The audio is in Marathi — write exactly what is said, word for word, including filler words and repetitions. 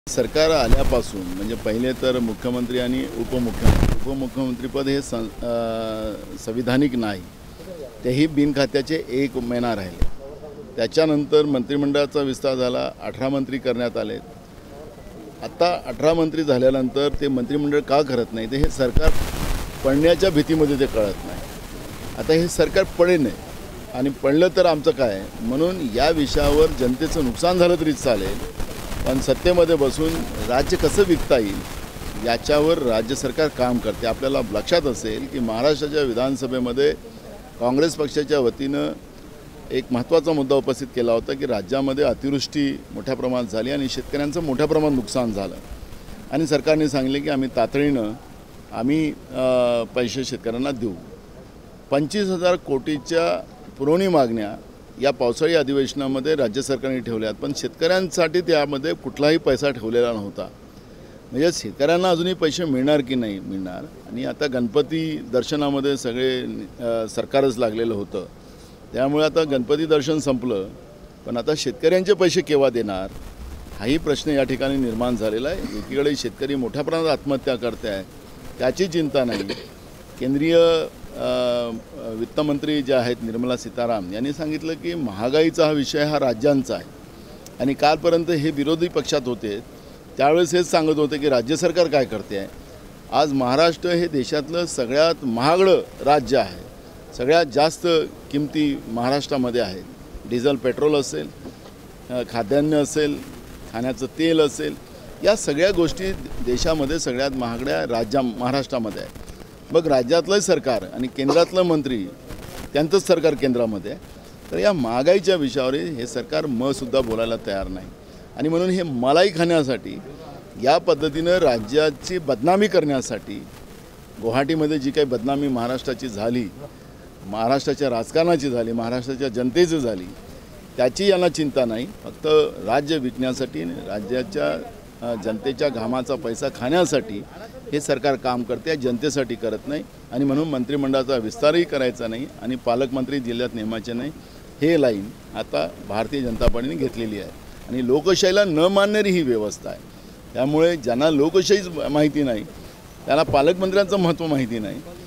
सरकार आल्यापासून म्हणजे पहिले तर मुख्यमंत्री आणि उपमुख्यमंत्री उपमुख्यमंत्रीपद हे सं संविधानिक नाही, तेही बिनखात्याचे एक महिना राहिले। त्याच्यानंतर मंत्रिमंडळाचा विस्तार झाला, अठरा मंत्री करण्यात आले। आता अठरा मंत्री झाल्यानंतर ते मंत्रिमंडळ का करत नाही ते हे सरकार पडण्याच्या भीतीमध्ये ते कळत नाही। आता हे सरकार पडे नाही आणि पडलं तर आमचं काय, म्हणून या विषयावर जनतेचं नुकसान झालं तरी चालेल, पण सत्तेमध्ये बसून राज्य कसं विकता येईल याच्यावर राज्य सरकार काम करते। आपल्याला लक्षात असेल की महाराष्ट्राच्या विधानसभेमध्ये काँग्रेस पक्षाच्या वतीनं एक महत्त्वाचा मुद्दा उपस्थित केला होता की राज्यामध्ये अतिवृष्टी मोठ्या प्रमाणात झाली आणि शेतकऱ्यांचं मोठ्या प्रमाणात नुकसान झालं आणि सरकारने सांगितले की आम्ही तातडीनं आम्ही पैसे शेतकऱ्यांना देऊ। पंचवीस हजार कोटीच्या पुरवणी मागण्या या पावसाळी अधिवेशनामध्ये राज्य सरकारने ठेवल्यात, पण शेतकऱ्यांसाठी त्यामध्ये कुठलाही पैसा ठेवलेला नव्हता। म्हणजे शेतकऱ्यांना अजूनही पैसे मिळणार की नाही मिळणार। आणि आता गणपती दर्शनामध्ये सगळे सरकारच लागलेलं होतं, त्यामुळे आता गणपती दर्शन संपलं, पण आता शेतकऱ्यांचे पैसे केव्हा देणार हाही प्रश्न या ठिकाणी निर्माण झालेला आहे। एकीकडे शेतकरी मोठ्या प्रमाणात आत्महत्या करते आहे, त्याची चिंता नाही। केंद्रीय वित्तमंत्री जे आहेत निर्मला सीतारामन यांनी सांगितलं की महागाईचा हा विषय हा राज्यांचा आहे आणि कालपर्यंत हे विरोधी पक्षात होते त्यावेळेस हेच सांगत होते की राज्य सरकार काय करते आहे। आज महाराष्ट्र हे देशातलं सगळ्यात महागडं राज्य आहे, सगळ्यात जास्त किमती महाराष्ट्रामध्ये आहेत। डिझेल पेट्रोल असेल, खाद्यान्न असेल, खाण्याचं तेल असेल, या सगळ्या गोष्टी देशामध्ये सगळ्यात महागड्या राज्या महाराष्ट्रामध्ये आहे। मग राज्यातलं सरकार आणि केंद्रातलं मंत्री त्यांचंच सरकार केंद्रामध्ये आहे, तर या महागाईच्या विषयावर हे सरकार मसुद्धा बोलायला तयार नाही आणि म्हणून हे मलाई खाण्यासाठी या पद्धतीनं राज्याची बदनामी करण्यासाठी गुवाहाटीमध्ये जी काही बदनामी महाराष्ट्राची झाली, महाराष्ट्राच्या राजकारणाची झाली, महाराष्ट्राच्या जनतेची झाली, त्याची यांना चिंता नाही। फक्त राज्य विकण्यासाठी राज्याच्या जनतेच्या घामाचा पैसा खाण्यासाठी हे सरकार काम करते, जनतेसाठी करत नाही आणि म्हणून मंत्रिमंडळाचा विस्तारही करायचा नाही आणि पालकमंत्री जिल्ह्यात नेमायचे नाही, हे लाईन आता भारतीय जनता पार्टीने घेतलेली आहे आणि लोकशाहीला न मानणारी ही व्यवस्था आहे। त्यामुळे ज्यांना लोकशाही माहिती नाही त्याला पालकमंत्र्यांचं महत्त्व माहिती नाही